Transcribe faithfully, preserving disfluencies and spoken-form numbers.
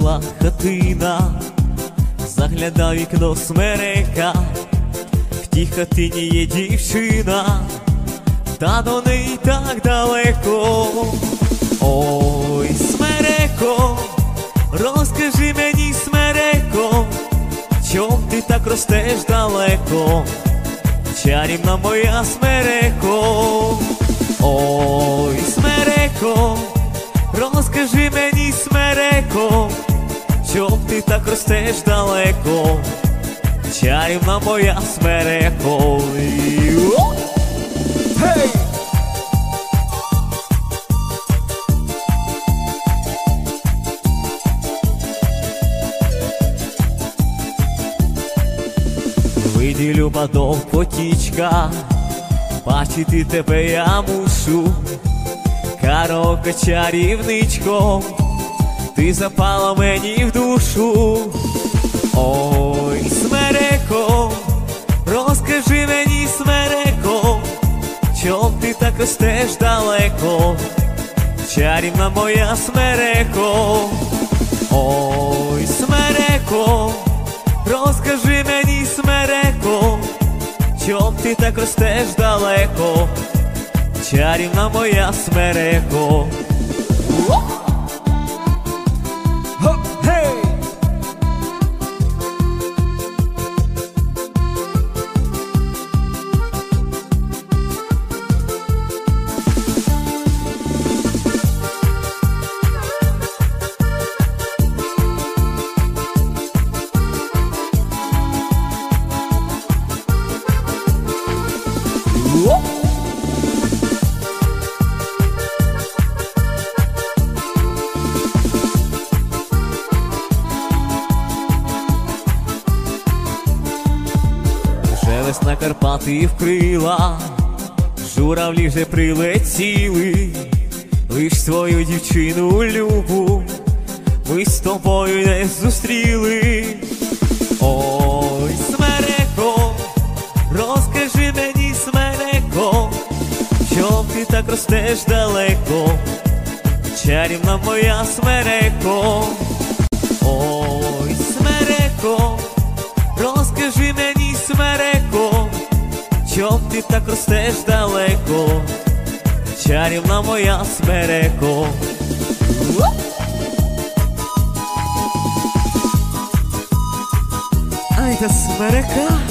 весела хатина, загляда вікно смерека, в тій хатині є дівчина, та до неї так далеко. Ой, смереко, розкажи мені, смереко, чом ти так ростеш далеко, чарівна моя смереко. Ой, смереко, розкажи мені, смереко, чом ти так ростеш далеко, чарівна моя смереко. Гей! Вийди, люба, до потічка, бачити тебе я мушу. Караоке чарівничко, ти запала мені в душу. Ой, смереко, розкажи мені, смереко, чом ти так ростеш далеко, чарівна моя смереко. Ой, смереко, розкажи мені, смереко, чом ти так ростеш далеко, чарівна моя смереко. Гей! Весна Карпати вкрила, журавлі вже прилетіли, лиш свою дівчину любу ми з тобою не зустріли. Ой, смереко, розкажи мені, смереко, чом ти так ростеш далеко, чарівна моя смереко. Ой, смереко, розкажи мені, смереко, чом ти так ростеш далеко, чарівна моя смереко. Ай, та смерека.